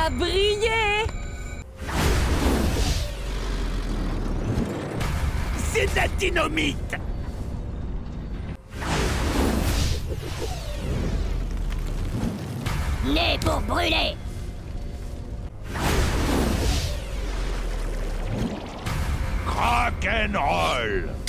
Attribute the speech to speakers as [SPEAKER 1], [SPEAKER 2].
[SPEAKER 1] va briller!
[SPEAKER 2] C'est de la dynamite!
[SPEAKER 3] Né pour brûler!
[SPEAKER 2] Rock'n'roll!